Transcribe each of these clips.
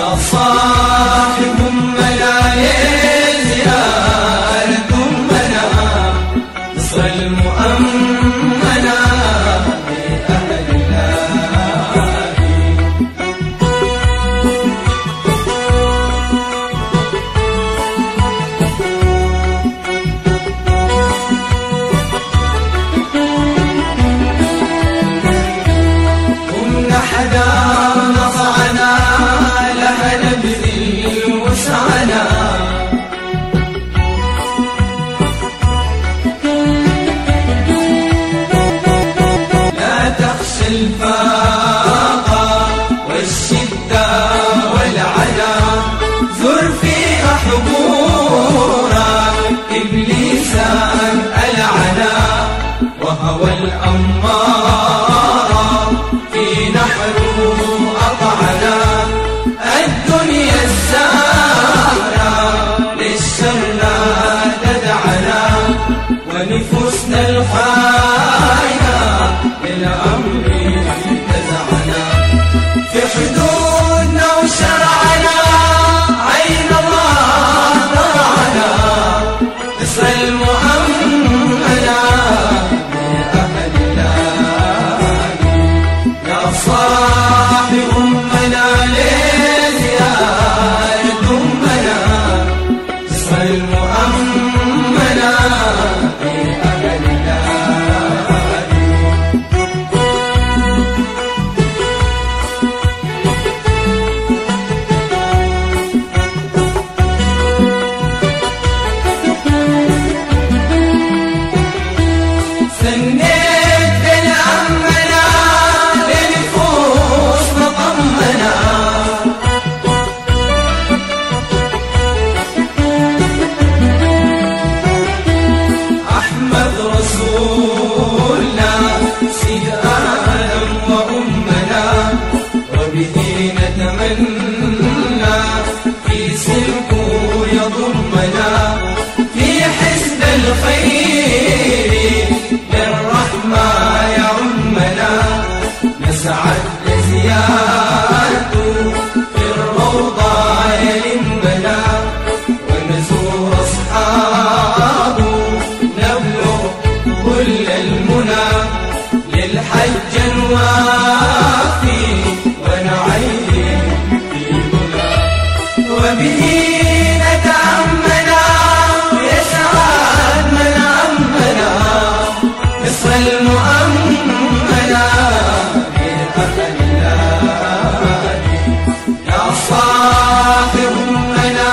صاحب الملايين زيارة أمنا مصر المؤمنة لأهل الله. قمنا حدا نطعنا لها نبذل وسعنا لا تخشى الفاقة والشدة والعنا زر فيها حضورا إبليسا العنا وهوى الأمارة في نحره أطعنا الدنيا الزهرة للشر لا تدعنا ونفوسنا الخاينة للأمر تزعنا في حدودنا وشرعنا عين الله ضرعنا مصر المؤمنة لأهل الله. يا صاحب أمنا لزيارة أمنا مصر المؤمنة لأهل الله. سنيت بالأمنا لنفوس مطمنة أحمد رسولنا سيد آدم وأمنا وبه نتمنى في سلكه يضمنا في حزب الخير للرحمة يعمنا نسعد لزيارته في الروضة يلمنا ونزور أصحابه نبلغ كل المنى للحج نوافي ونعيد في منى وبه نتأمنا يسعد من أمنا مصر المؤمنة لأهل الله. يا صاحب أمنا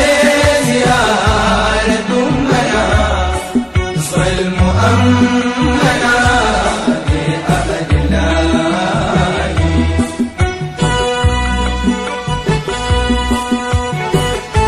لزيارة أمنا مصر المؤمنة لأهل الله.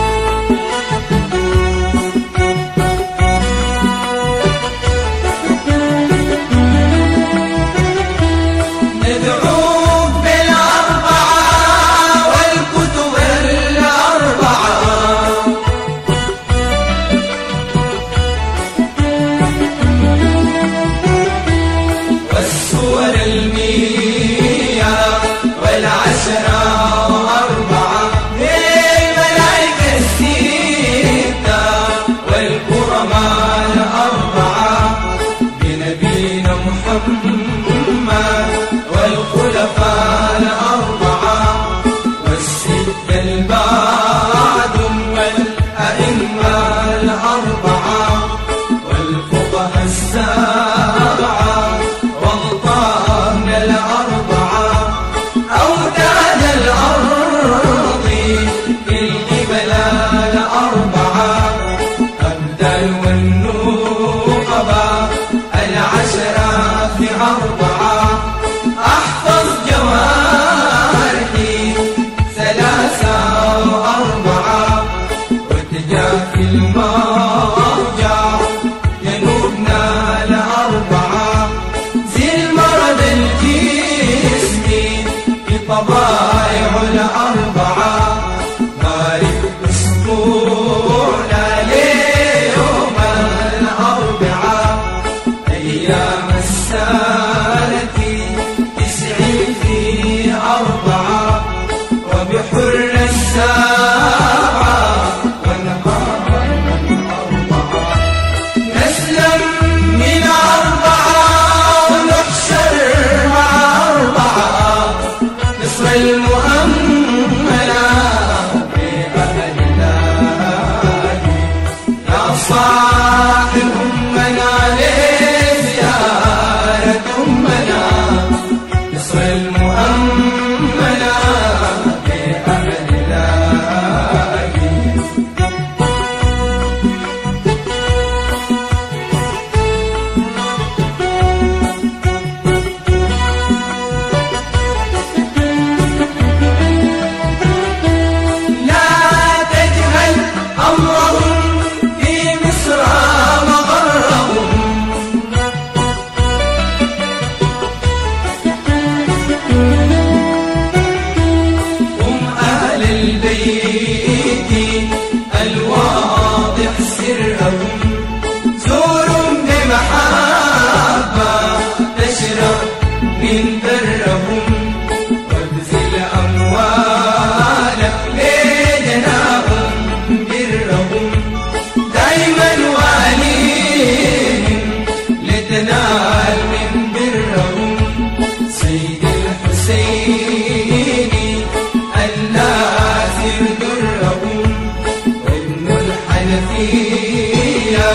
الحنفية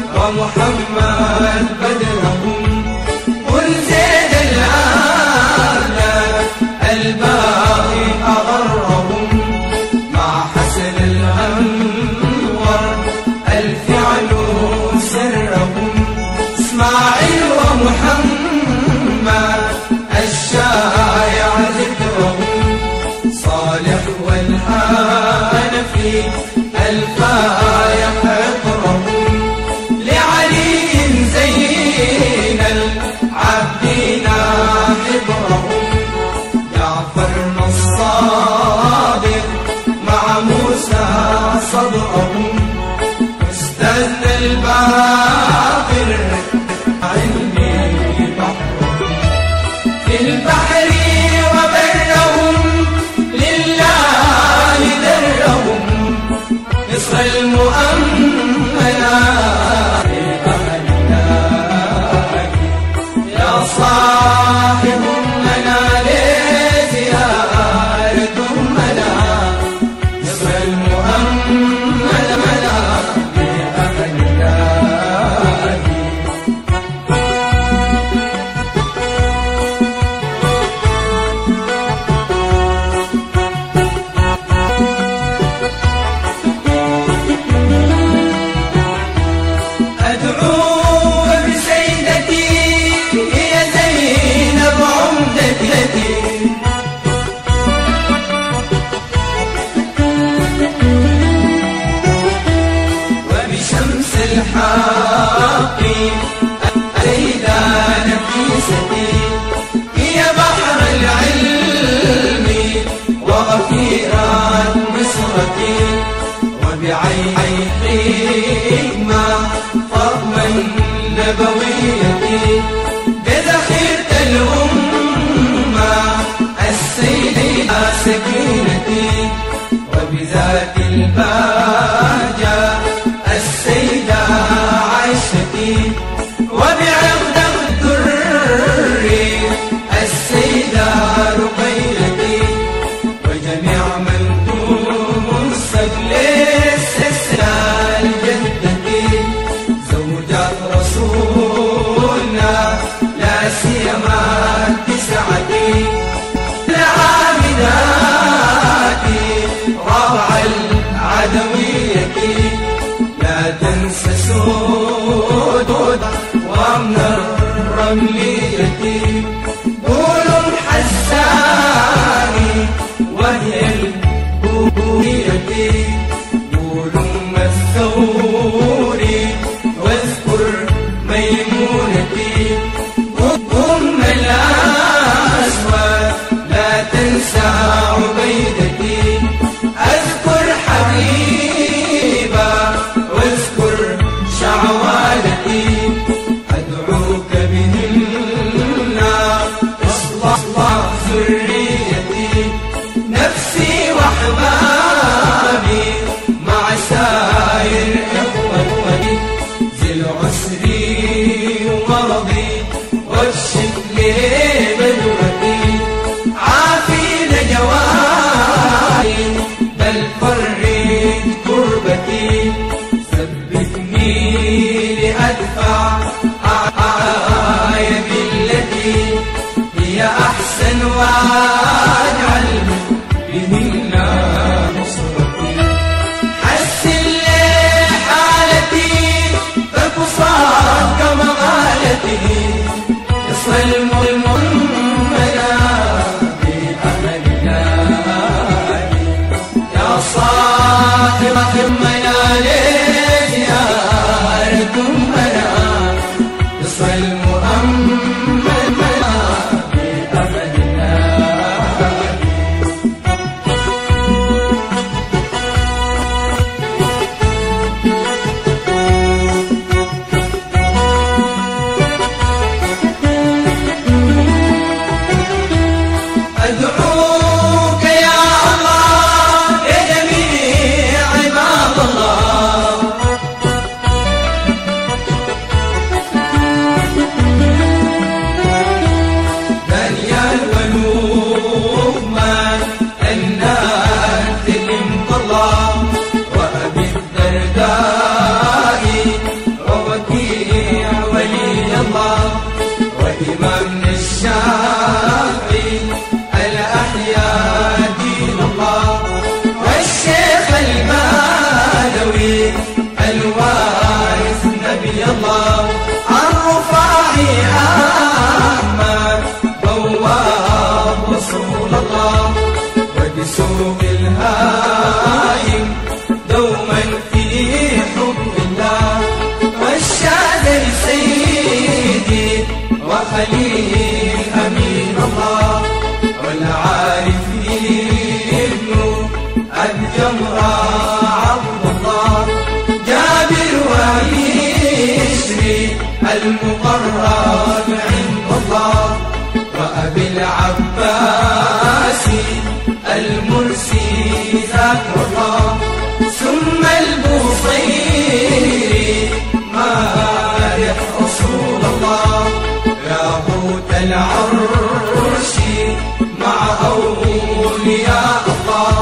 ومحمد بدرهم والزيد الأعلى الباقي أغرهم مع حسن الأنور الفعل سرهم اسماعيل ومحمد الشايع ذكرهم صالح والحنفي الفايح عطرهم لعلي زين العابدين حبرهم جعفر الصادق مع موسى صدرهم أستاذنا الباقر علمي بحرهم في البحر وبرهم لله درهم مصر المؤمنة يا صاحب المنال زيارتهم ملا مصر المؤمنة ملا بأهلنا أدعو بسيدتي هي زينب عمدتي وبشمس الحق السيدة نفيستي هي بحر العلم وغفيرات مصرتي وبعين حكمة فضلا نبويتي بذخيرة الأمة السيدة سكينتي وبذات البهجة السيدة عائشتي وبعقد الدر السيدة رقيتي وجميع من تنسب للسلسلة الجدتي زوجات رسول خليل أمين الله، والعارفين ابن الجمرة عبد الله، جابر ويسري المقرب عند الله، وأبي العباس المرسي ذاكر الله، ثم البصيري مالح رسول الله، ياقوت العرش مع أولياء الله،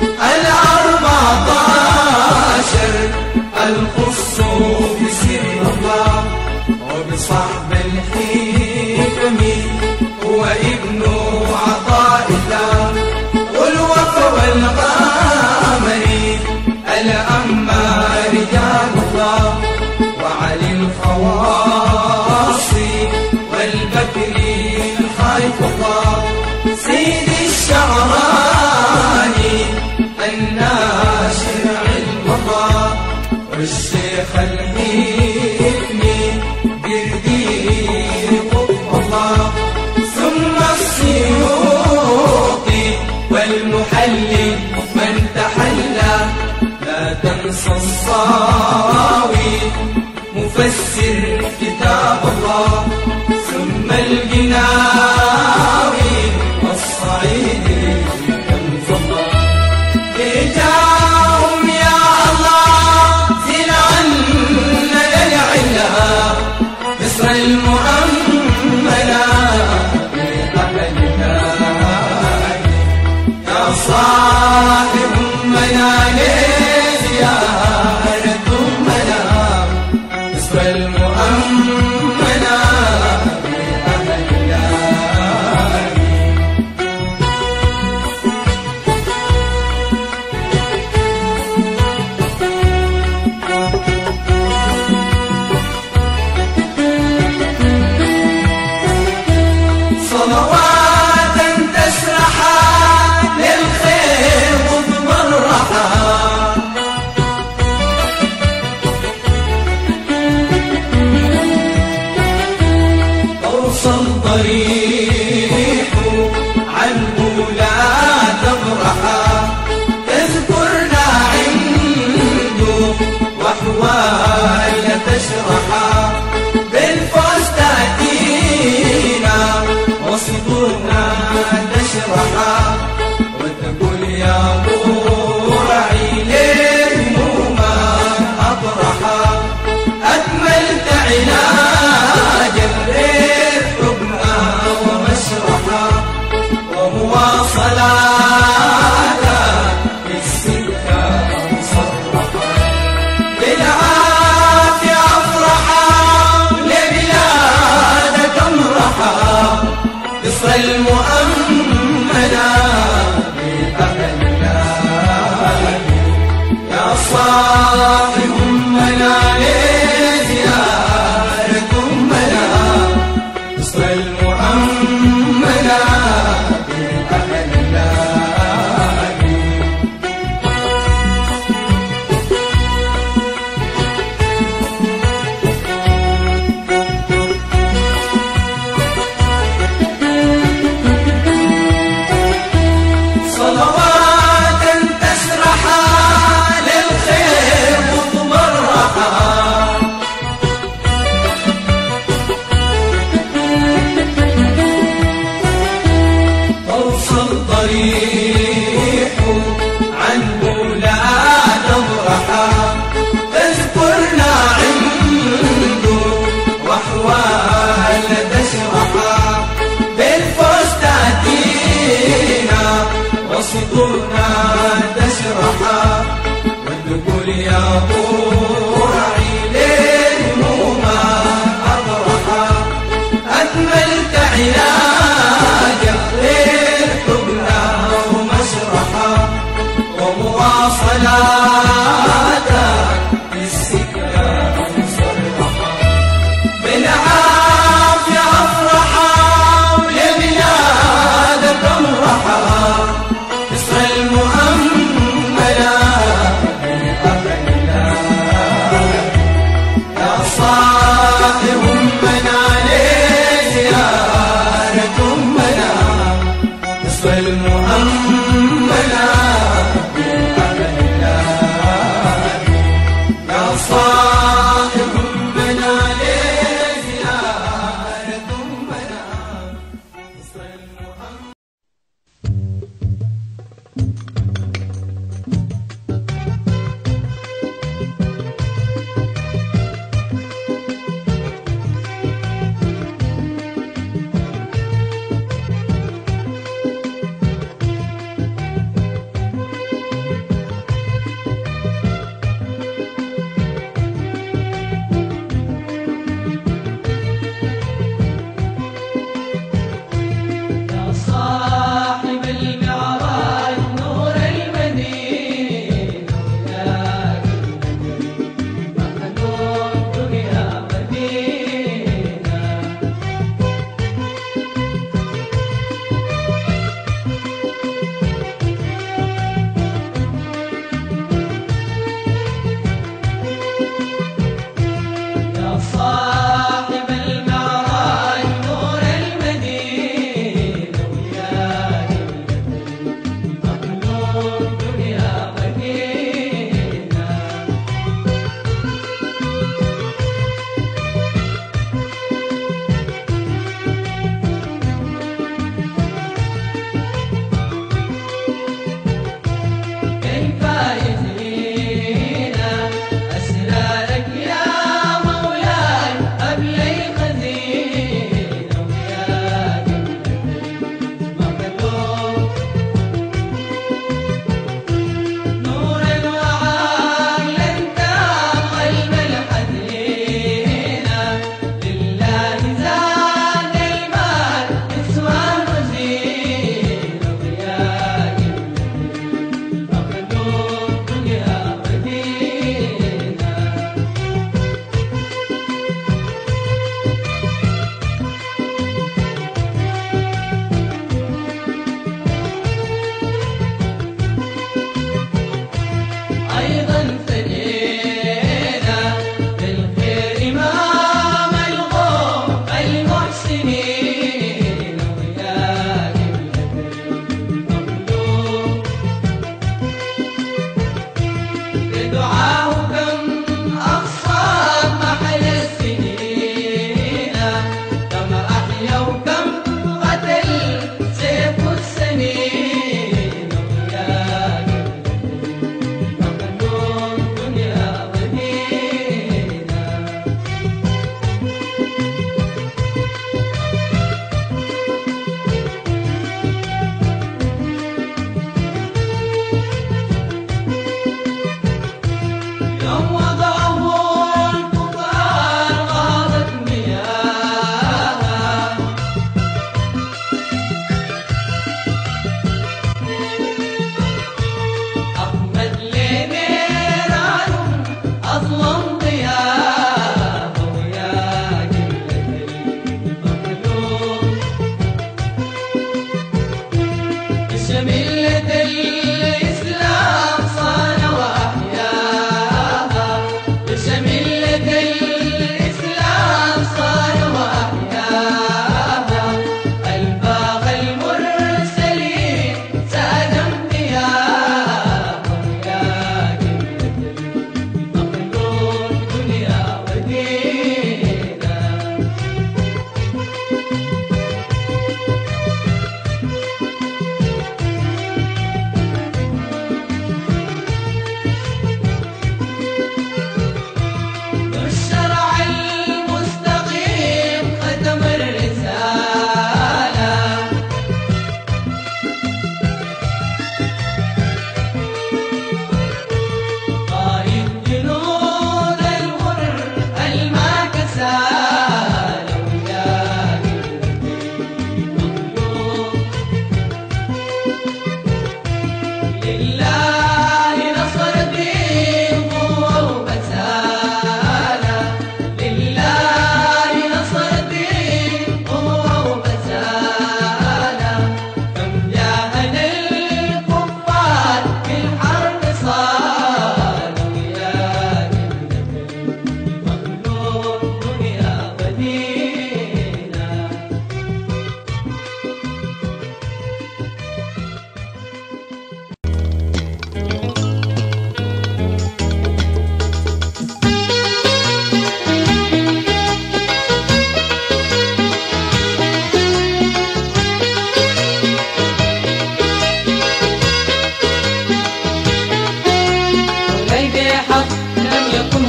14 الخص بسر الله، وبصحب الحكم هو ابن عطاء الله، والوف والقمر الأما رجال الله، وعلي الخواص والبكر خايف الله، سيد الشعراني الناشر علم الله، والشيخ الحكمي دردير قطب الله، ثم السيوطي والمحلي من تحلى، لا تنسى الصاوي مفسر كتاب الله، ثم الجناوي والصعيدي كنز الله، بجاهم يا الله زل عنا للعلا، مصر المؤمنة بأهلها، يا صاحب منال زيارة أمنا، مصر المؤمنة بأهلها. صلواتا تسرحا للخير مضمرحا، توصل ضريح عنه لا تبرحا، تذكرنا عنده وأحوال تشرحا، بالفوز تأتينا وصدورنا تشرحا، وتقول يا قرعي للهموما أطرحا، أكملت علاج الريح حبنا ومشرحا، ومواصلات في السكة مصرحا، بالعافية أفرحا لبلادك امرحا، مصر المؤمنة بأهلها، يا صاحب منال زيارة أمنا، مصر المؤمنة بأهلها. صلواتا تسرحا للخير مضمرحا، توصل ضريح عنه لا تبرحا، تذكرنا عنده وأحوال تشرحا، بالفوز تأتينا وصدورنا تشرحا، وتقول يا قرعي للهموما أطرحا، أكملت علاج الريح حبنا ومشرحا، ومواصلات في السكة مصرحا، بالعافية أفرحا لبلادك امرحا، مصر المؤمنة بأهلها، يا صاحب منال زيارة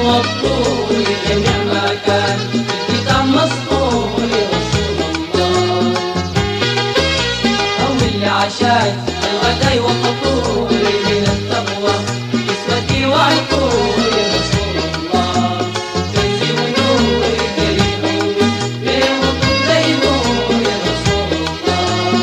والطول جميع ما كان في الكتاب مسطور لرسول الله. أولي عشاي الغداء والفطور من التقوى كسوتي وعطور لرسول الله. كنزي ونور كريم بوطن زينور يا رسول الله.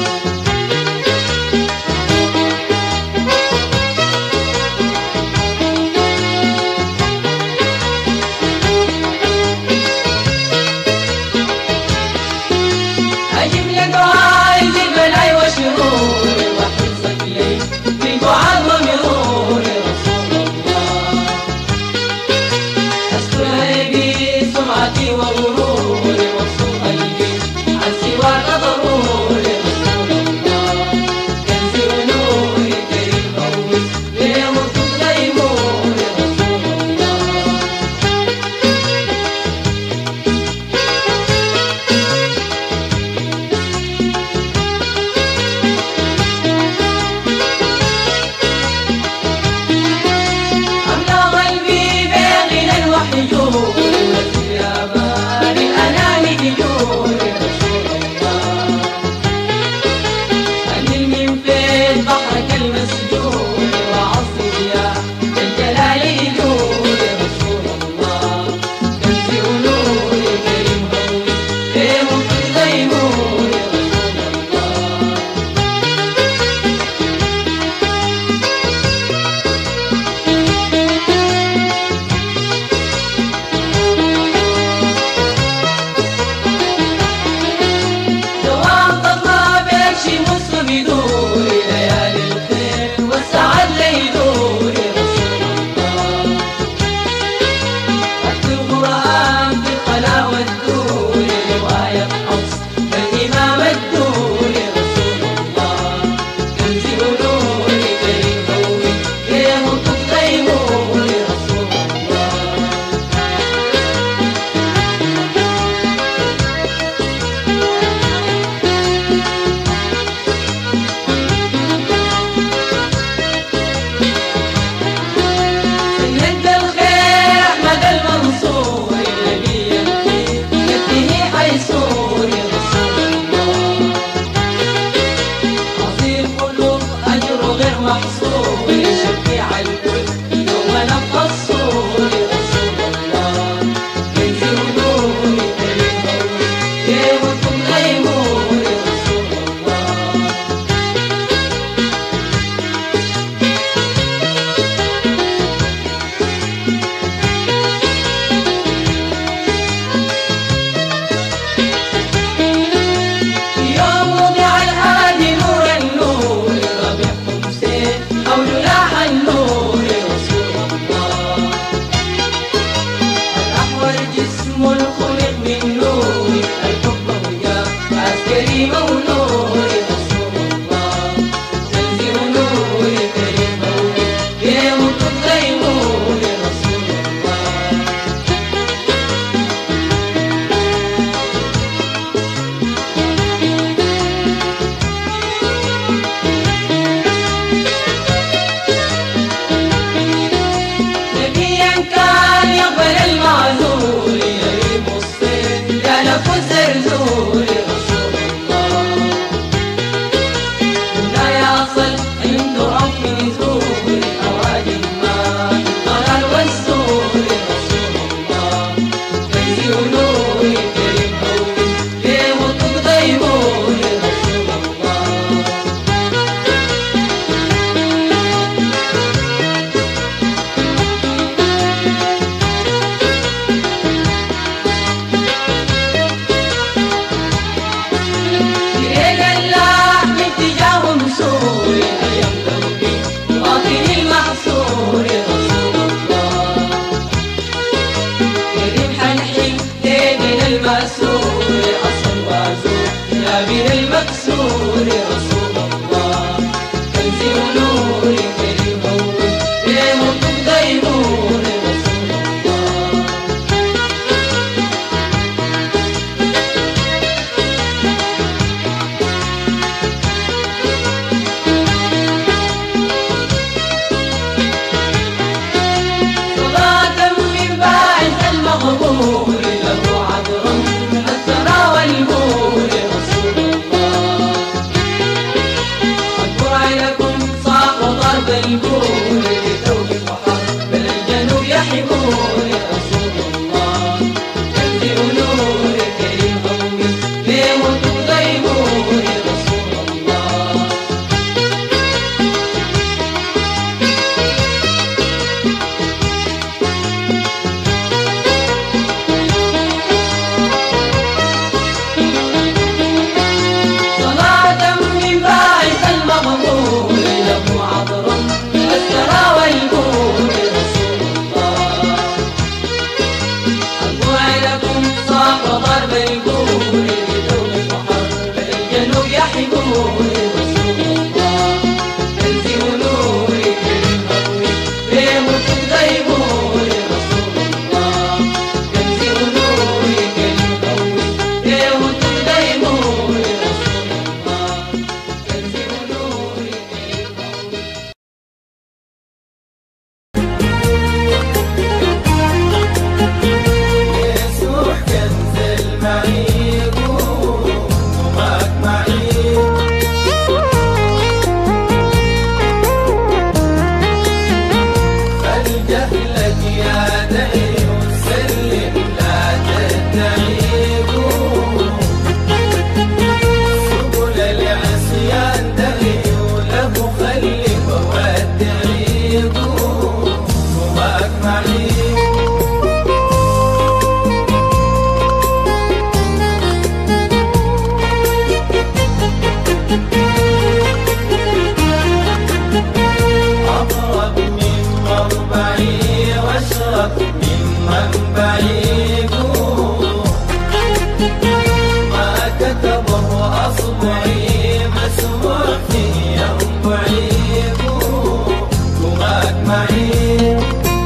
أجمعين.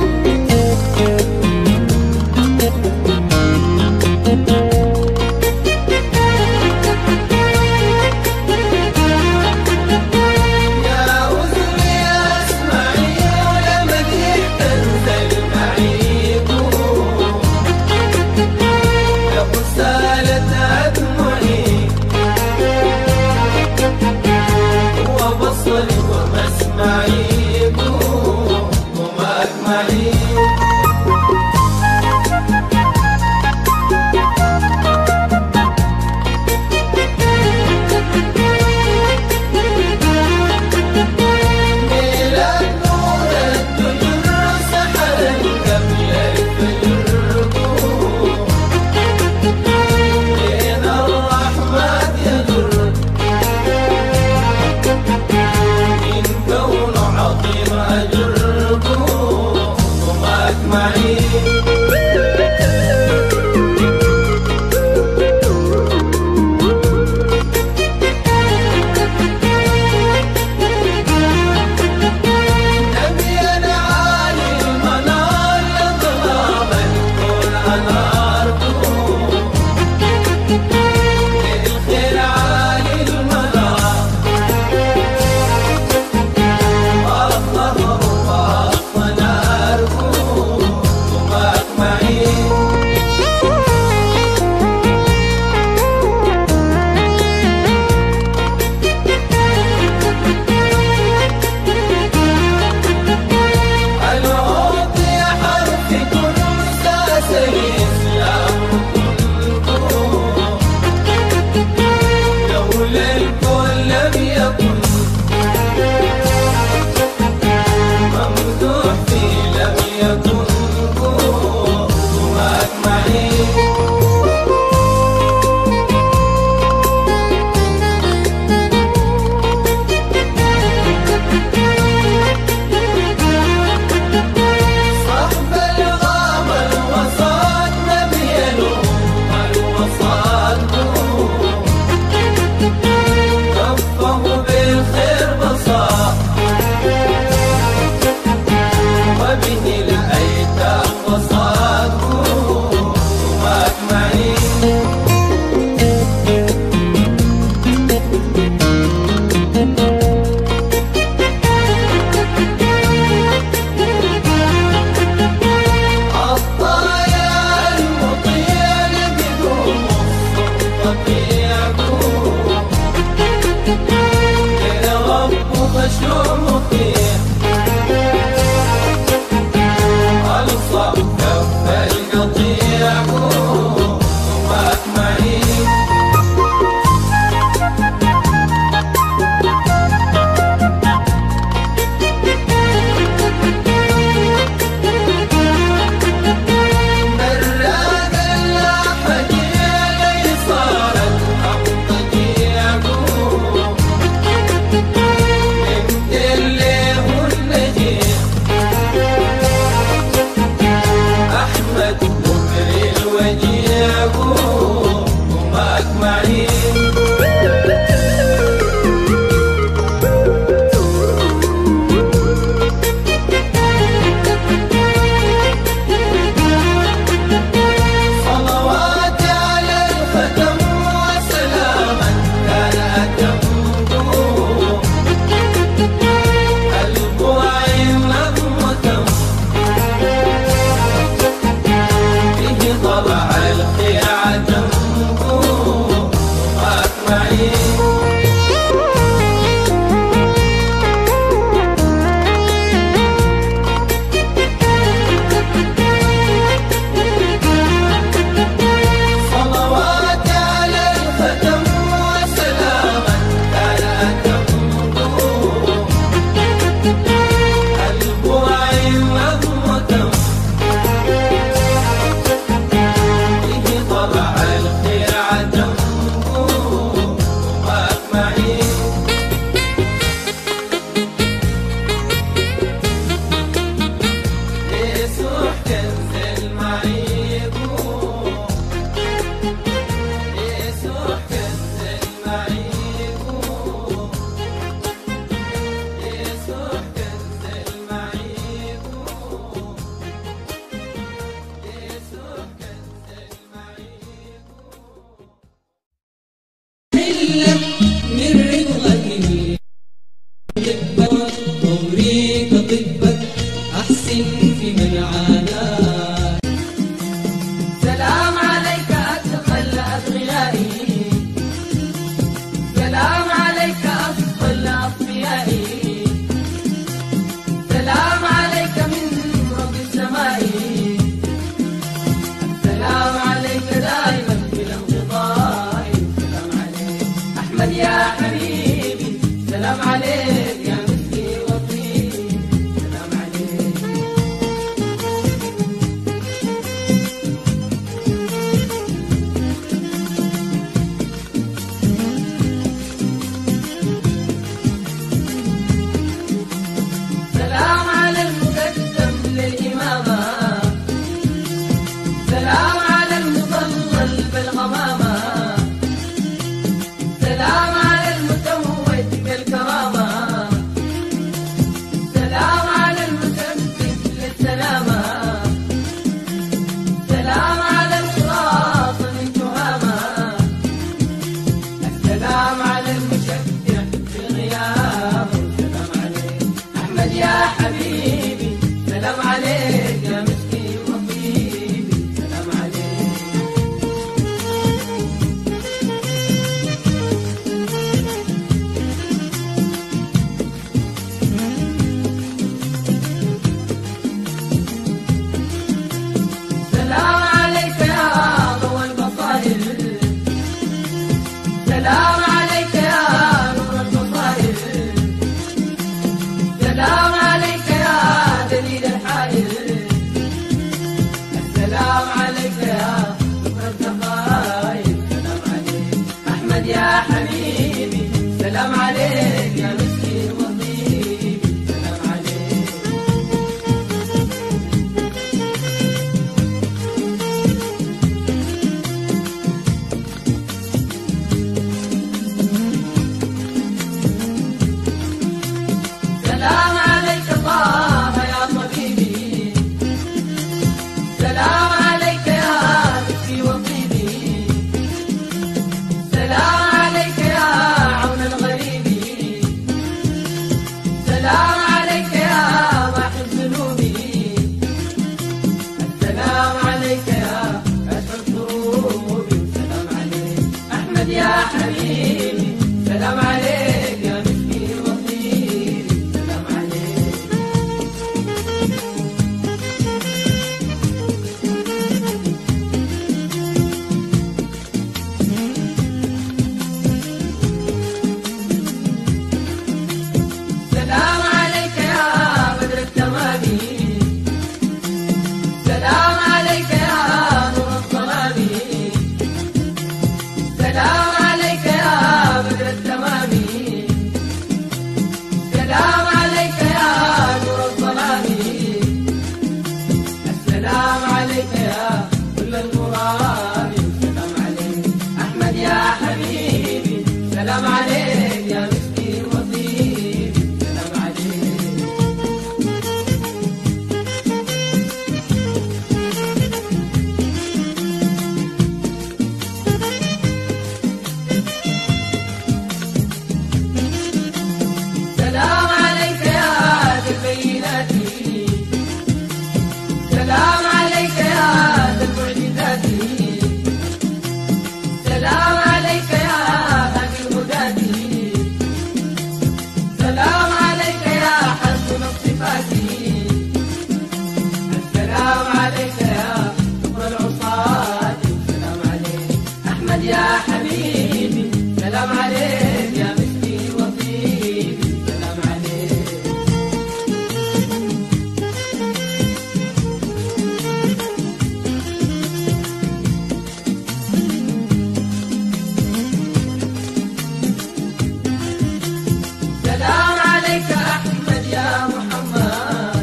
يا أذني أسمعي ولمديح تنزل معيب، يا غسالة أدمعي وبصري ومسمعي وما أجمعي. أتعلم من رضاك طبك عمري كطبك أحسن في من عاناك. سلام عليك أدخل أدغيائي، سلام عليك أفضل أصفيائي، سلام عليك من رب السماء، السلام عليك دائما بلا انقطاع. سلام عليك أحمد يا حبيبي، سلام عليك يا مسكي وطيبي، سلام عليك. سلام على المقدم للإمامة، سلام على المضلل بالغمامة، سلام على المتوج بالكرامة، سلام على المسبب للسلامة، سلام على الخلاص من تهامة، السلام على المشجع في الغياب. سلام عليك أحمد يا حبيبي، سلام عليك يا مسكي وطيبي، سلام عليك. سلام عليك يا ضوء البصائر، سلام عليك يا نور البصائر، سلام عليك يا دليل الحائر، السلام عليك يا ذكر الدقائق. سلام عليك أحمد يا حبيبي، سلام عليك يا مسكين وطيبي، سلام عليك. سلام عليك طه يا طبيبي، سلام عليك يا مسكي وطيبي، سلام عليك يا عون الغريب، سلام عليك يا واحد ذنوبي، السلام عليك يا كشف الكروب. سلام عليك أحمد يا حبيبي، سلام عليك يا مسكي وطيبي، سلام عليك. سلام عليك يا بدر التمام، سلام عليك يا نور الظلام، سلام عليك يا بدر التمام، سلام عليك يا نور الظلام، السلام عليك يا كل المرام. سلام عليك أحمد يا حبيبي، سلام عليك يا مسكين وطيبي، سلام عليك. سلام عليك يا ذا البينات، سلام عليك يا ذا المعجزات، سلام عليك يا هادي الهداة، سلام عليك يا حسن الصفات، السلام عليك يا كبر العصاة. سلام عليك أحمد يا حبيبي، سلام عليك يا مسكي وطيبي، سلام عليك. سلام عليك أحمد يا محمد،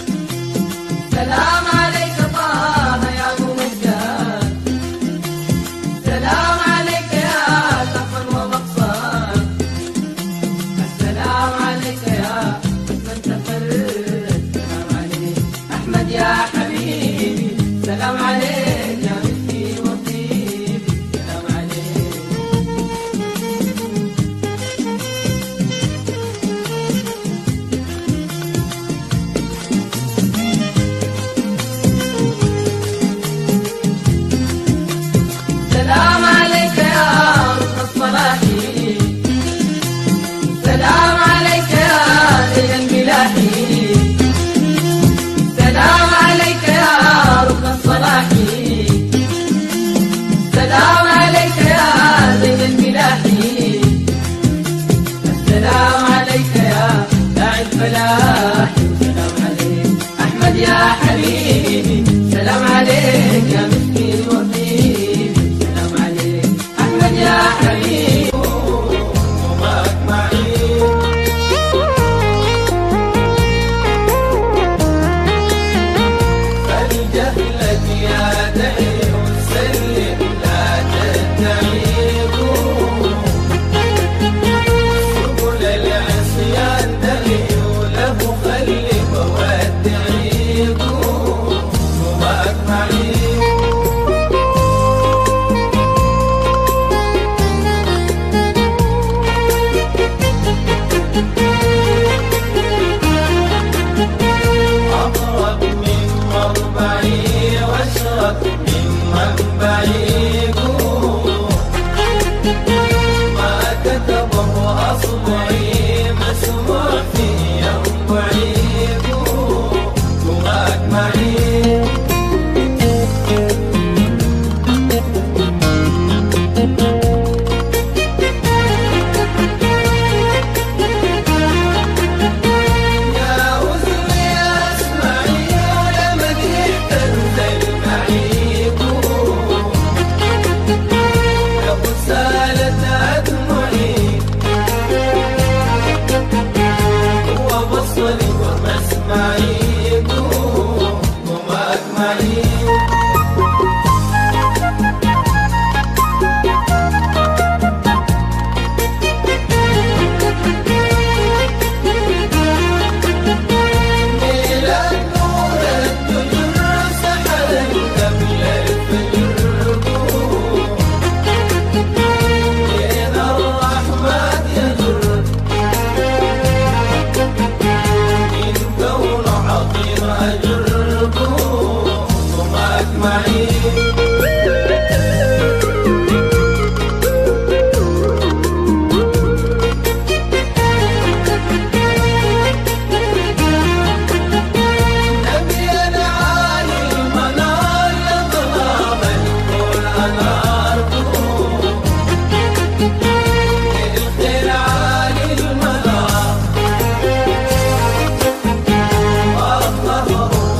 سلام عليك طه يا ممجد، سلام عليك يا سقفا ومقصد، السلام عليك يا من تفرد. سلام عليك أحمد يا حبيبي، سلام عليك يا مسكي وطيبي، سلام عليك. يا حبيبي سلام عليك يا مسكين وطيبي سلام عليك أحمد يا حبيبي ومعك معي فلجهلك يا دعي وسلم لا تتعيب سبل العصيان دلي وله خلي بودعيب ومعك معي أقرب من مربعي واشرب من منبعي ما كتبه أصبعي مسموع في ينبعي ومعك معي يا أذني أسمعي ولمدي تنزل معي لو سالت أدمعي وبصري ومسمعي ومعك معي ميلاد نور الدجر سحر قبل الفجر دين الرحمن يجر من كون عظيم أجر ومعك معي نبي عالي المنار يظلم الكل أنار الخير عالي المنار والظهر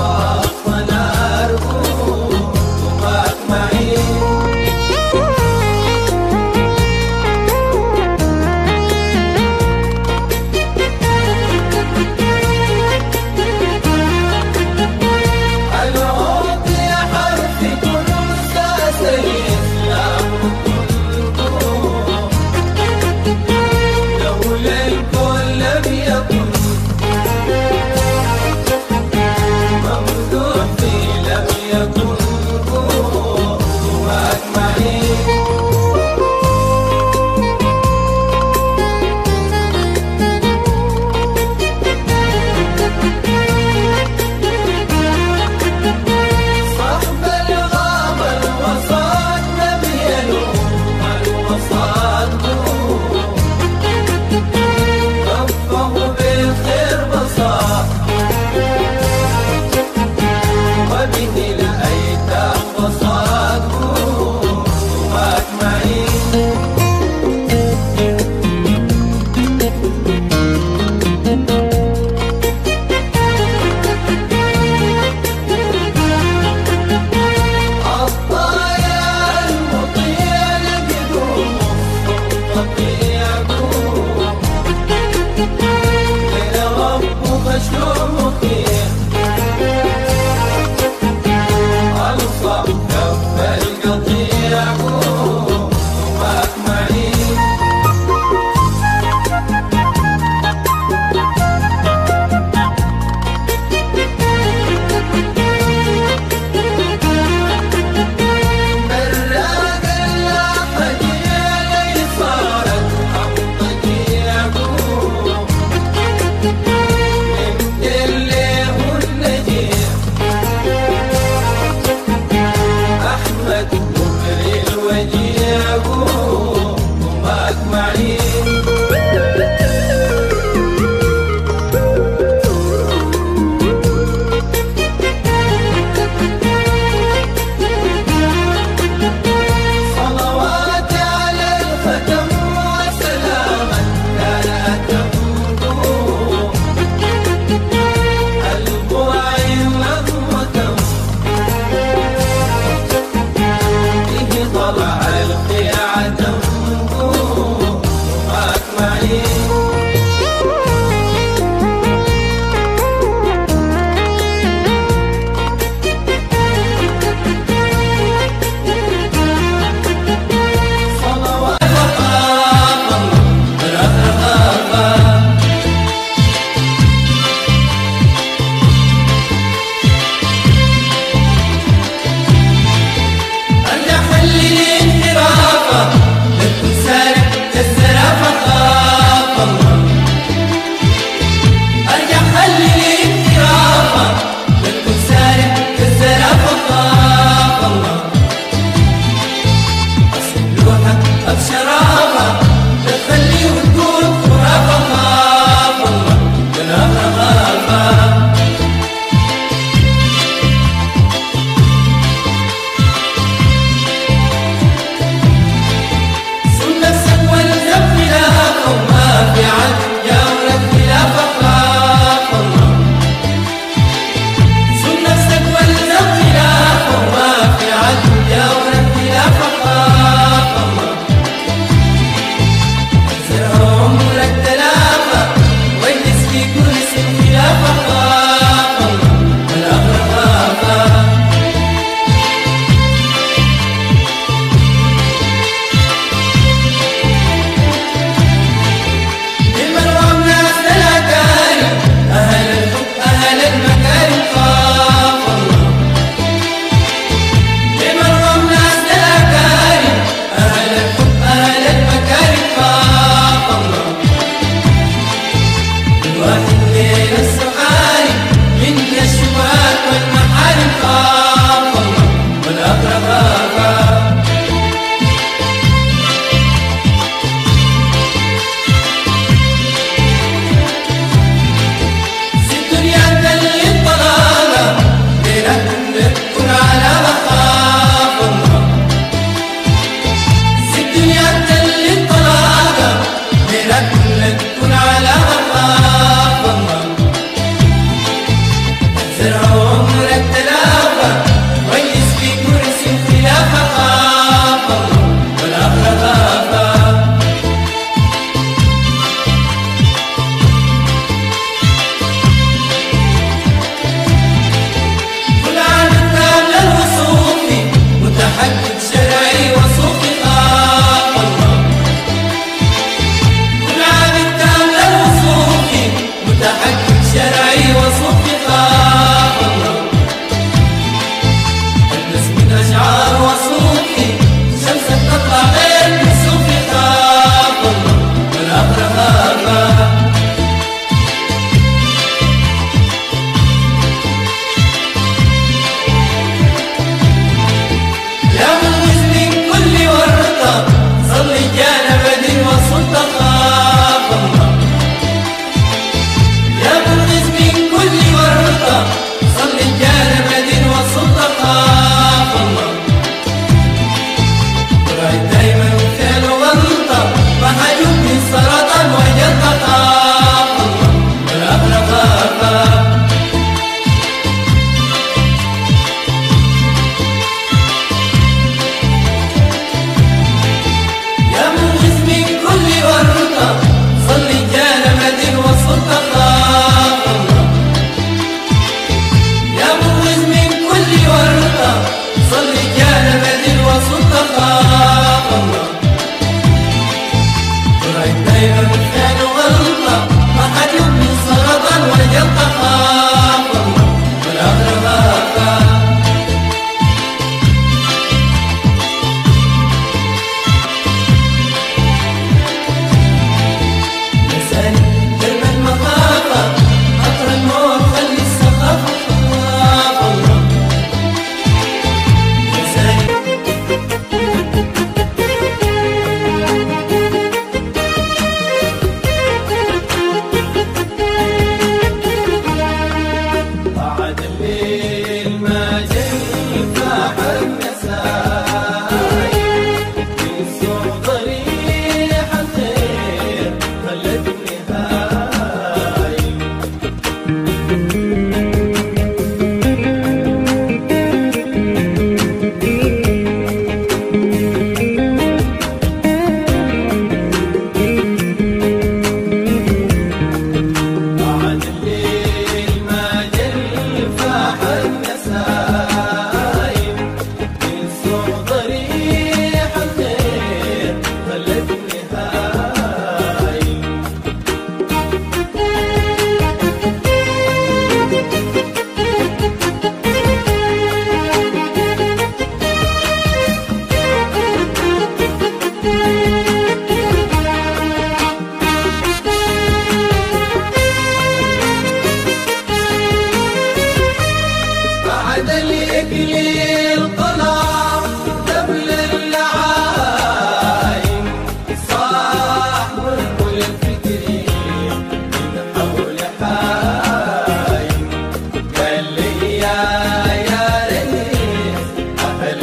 عمر التلافة ويس في كرسي الخلافة خاف الله والآخرة خافا. كل عام تام للوصول متحقق شرعي وصوفي خاف الله. كل عام تام للوصول متحقق شرعي وصوفي خاف الله. البس من أشعار وصوفي شمسك تطلع غير من صوفي خاف الله والآخرة خافا. يا منقذ من كل ورطة صلي جانب دين وسلطة خاف الله. يا منقذ من كل ورطة صلي جانب دين وسلطة خاف الله. وراعي دايما وفعل وغلطة فحجوب من سرطان وجلطة خاف الله والآخرة خافا. يا منقذ من كل ورطة صلي جانب دين وسلطة خاف الله. يا منقذ من كل ورطة صلي جانب دين وسلطة خاف الله. وراعي دايما بالفعل وغلطة فحجوب من سرطان وجلطة خاف الله والآخرة خافا. لساني درب المخافة قطر الموت خلي السخافة خاف الله. لساني بعد الليل ما جل فاحت نسايم من صوت ريح الخير خلتني هايم. بعد الليل ما جل فاحت نسايم من صوت ريح الخير خلتني هايم. بعد الإكليل طلع قبل اللعايم صاح والكل الفكري من حول حايم. قال لي يا ريس أهل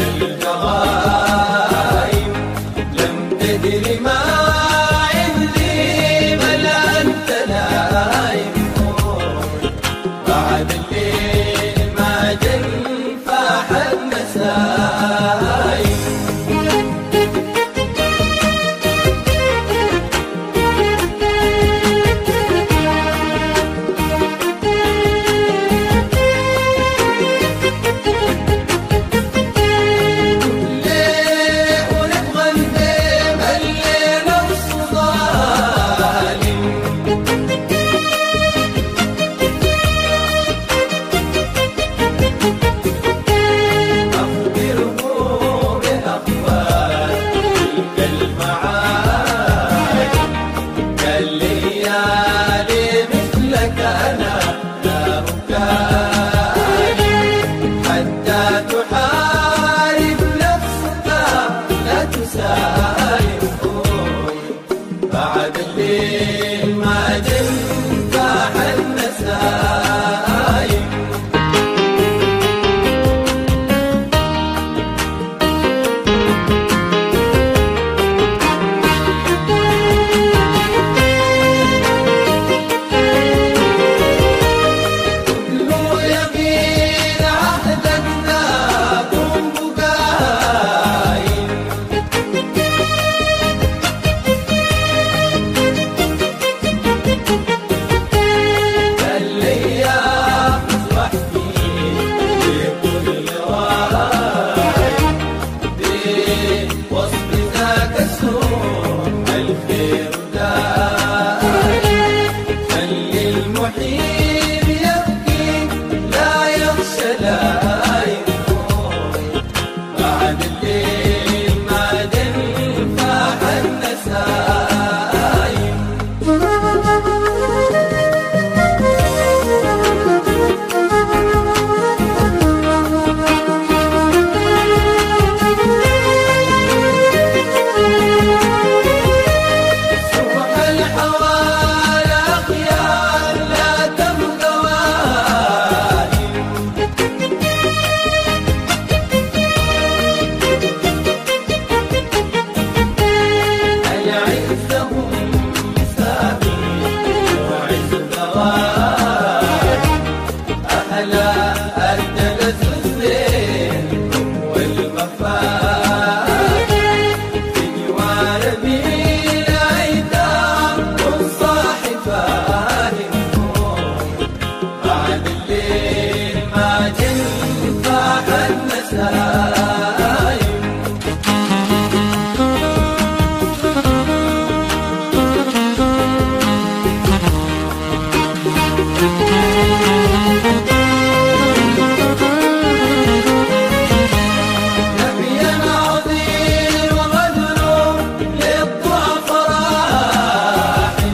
الجرايم لم تدري ما عندي بل أنت نايم. بعد الليل ما جل فاحت نسايم. شلايم بعد الليل ما تنفع النسايم. صبح الحوالي أخيار لا تبقى واهي العزهم سابي وعز الضواحي أهلا التلذذ والمفاتن في جوار بين الأيتام والصاحب فاهم بعد الليل ما تنفع النسايم. نبيا عظيم وغدر للضعفاء راحم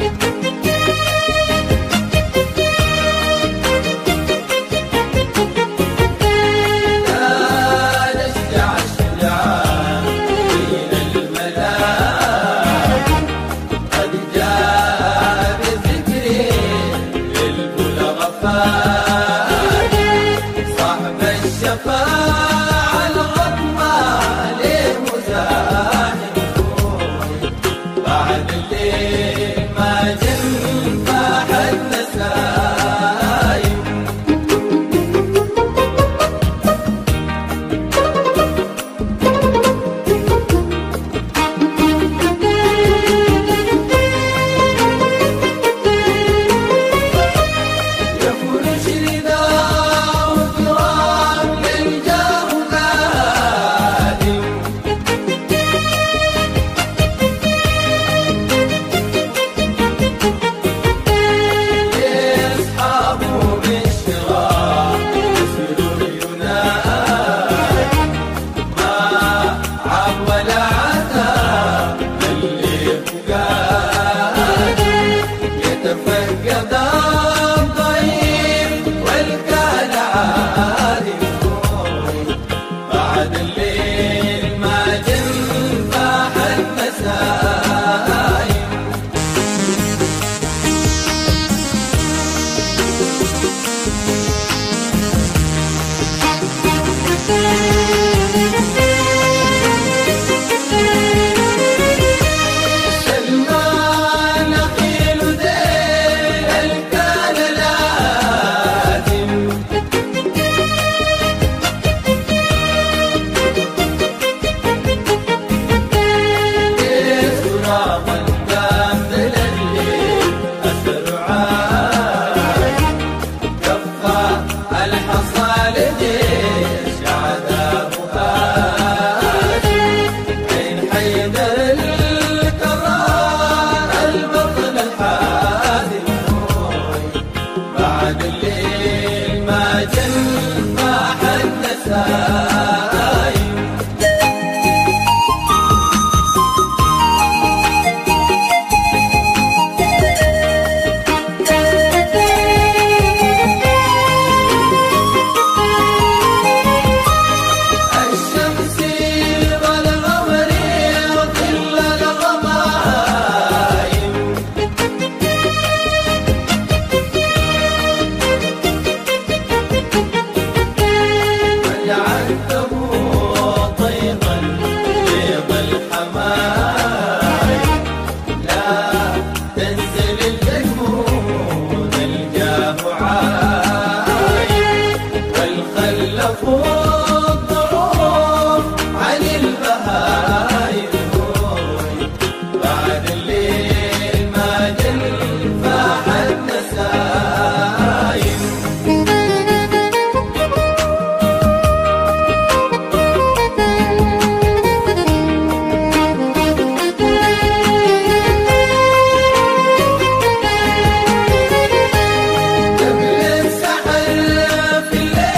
لا نشجع الشجعان بين الملاحم قد جاء بذكر للبلغ فاتن صاحب الشفاعة العظمى للمزاحم بعد الليل ما تنفع النسايم. يفرش رداء التراب يلجاه نادم لأصحابه بالشراء يسر ينادي ما عاب ولا عتاب اللي فقادي يتفقد الضعيف والكال عادم بعد الليل ما تنفع النسايم. سلمان نخيل ذيل الكال لازم يسرى قدام الليل أسرعان كفى الحصى لجيش عذابها عين حيدر الكرار البطل الحازم بعد الليل ما تنفع النسايم. الشمس والقمر وظل الغمايم والعنكبوت طيبا بيض الحمايم لا تنزل الجنود الجاه عايم والخلف الضعوف عن البهايم بعد الليل ما تنفع النسايم. قبل السحر في الليل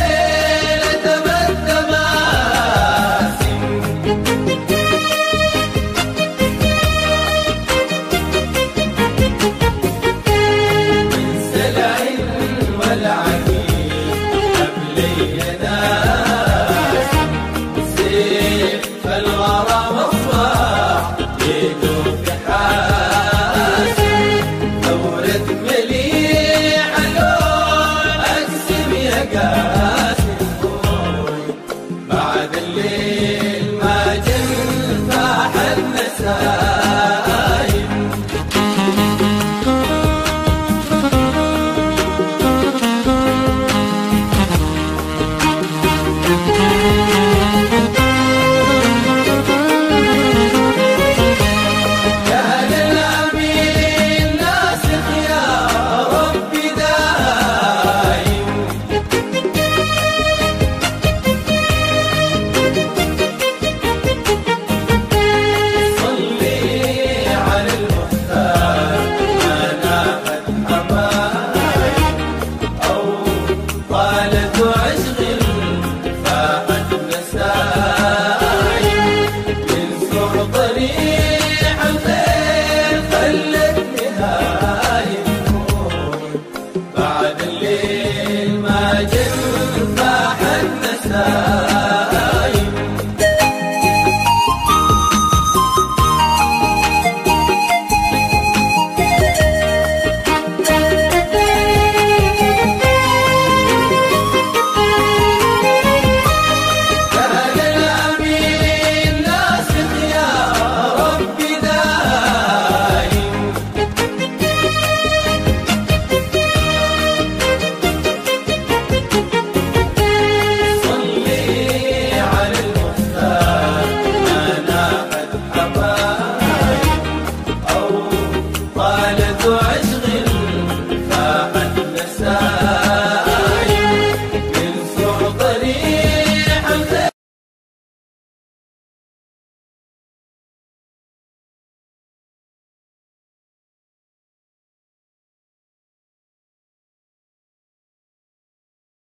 السلام